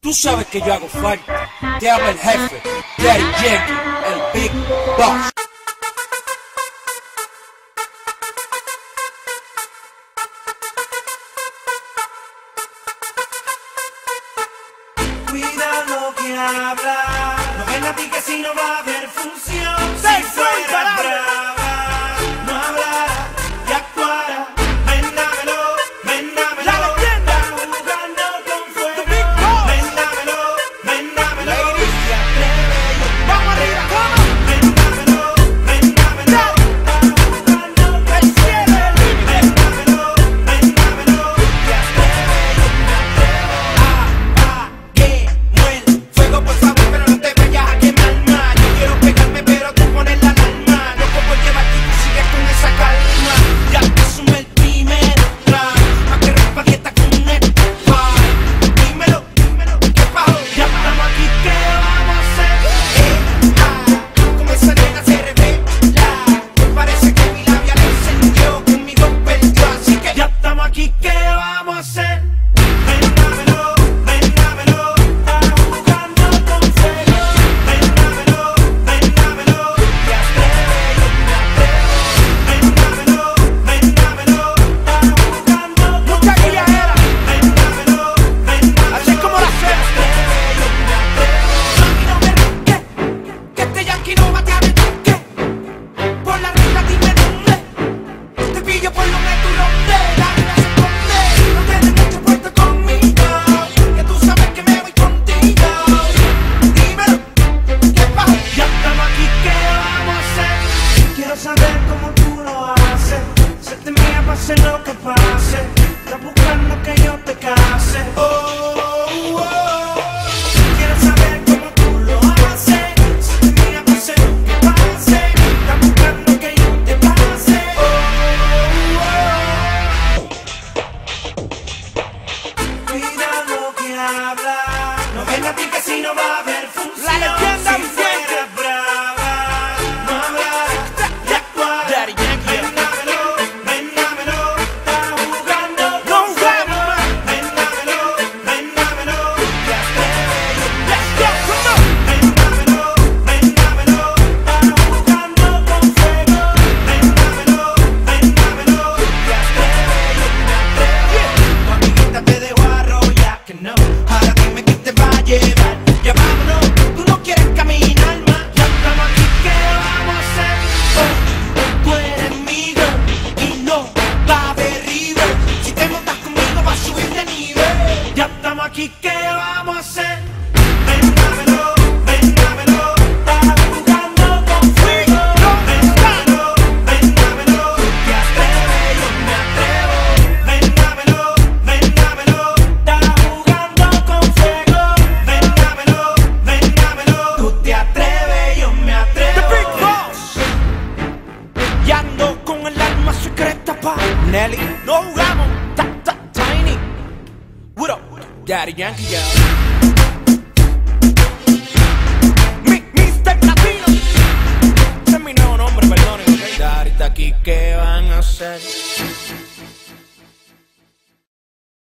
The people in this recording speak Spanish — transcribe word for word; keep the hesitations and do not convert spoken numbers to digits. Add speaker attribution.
Speaker 1: Tú sabes que yo hago falta. Te habla el jefe, Daddy Yankee, el Big Boss.
Speaker 2: Cuida lo que habla, no ven a ti que si no va a haber función. Si
Speaker 1: Say
Speaker 2: fuera
Speaker 1: so,
Speaker 2: brava, no hablara y actuara. Ven, dámelo, ven, dámelo.
Speaker 1: La leyenda.
Speaker 2: Está jugando con fuego.
Speaker 1: The Big Boss.
Speaker 2: Ven, dámelo, ven, dámelo.
Speaker 1: Ladies.
Speaker 2: Se atreve y
Speaker 1: Vamos arriba, vamos.
Speaker 2: ven, dámelo, ven, dámelo. Está jugando con
Speaker 1: El cielo.
Speaker 2: ven, dámelo, ven, dámelo. Se atreve y me atrevo.
Speaker 1: Apaguemos el fuego, por favor, pero no te vayas a quemar más. Yo quiero pegarme, pero tú pones la alarma. Loco por llevarte y tú sigues con esa calma. Ya te sumé el primer round, pa' que rompa dieta con un spa. Dímelo, dímelo, ¿qué pasó?
Speaker 2: Ya estamos aquí, ¿qué vamos a hacer?
Speaker 1: Eh, ah, como esa nena se revela. Parece que mi labia le encendió, conmigo perdió, así que
Speaker 2: Ya estamos aquí, ¿qué vamos a hacer? Ven, dámelo, ven, dámelo. Está jugando con fuego. Ven, dámelo, ven, dámelo. Te atreves, yo me atrevo. Ven, dámelo, ven, dámelo. Está jugando con
Speaker 1: mucha
Speaker 2: fuego.
Speaker 1: guilladera.
Speaker 2: Ven, dámelo, ven, dámelo.
Speaker 1: Así es como la
Speaker 2: Te
Speaker 1: hacemos.
Speaker 2: atreves, yo me atrevo.
Speaker 1: Mami, no me ronques, que este yankee no va a caber truque. Por la ruta dime dónde, te pillo por lo que tú ronde. La vida se esconde, no tienes mucho puesto conmigo, que tú sabes que me voy contigo. Dímelo, ¿qué pasa?
Speaker 2: Ya estamos aquí, ¿qué vamos a hacer? Quiero saber cómo tú lo haces. Serte mía, pase lo que pase. Estás buscando que yo te case. Oh, oh, oh. Quiero saber cómo tú lo haces. Serte mía, pase lo que pase. Estás buscando que yo te pase. Oh, oh, oh. Cuida lo que habla. No ven a ti que si no va a haber función.
Speaker 1: La leyenda
Speaker 2: Si fuera brava, no hablara y actuara.
Speaker 1: Daddy Yankee.
Speaker 2: Ven, dámelo, ven, dámelo. Está jugando
Speaker 1: No
Speaker 2: con fuego.
Speaker 1: rap.
Speaker 2: Ven, dámelo, ven, dámelo. Te atreves, yo me
Speaker 1: Let's go,
Speaker 2: atrevo.
Speaker 1: come on.
Speaker 2: Ven, dámelo, ven, dámelo. Está jugando con fuego. Ven, dámelo, ven, dámelo. Te atreves, yo me atrevo. Tu amiguita te dejó arrollar, que no. Ahora dime quién te va a llevar.
Speaker 1: Ya vámonos, tú no quieres caminar más.
Speaker 2: Ya estamos aquí, ¿qué vamos a hacer?
Speaker 1: Oh, tú eres mi girl y no va a haber river. Si te montas conmigo vas a subir de nivel.
Speaker 2: Ya estamos aquí, ¿qué vamos a hacer? Ven, dámelo, ven, dámelo. Está jugando con fuego. Ven, dámelo, ven, dámelo. Te atreves, yo me atrevo. Ven, dámelo, ven, dámelo. Está jugando con fuego. Ven, dámelo, ven, dámelo. Tú te atreves, yo me atrevo.
Speaker 1: The Big Boss. Y ando con el alma secreta pa' Nelly. No jugamos, ta, ta, tiny. What up, Daddy Yankee, yeah.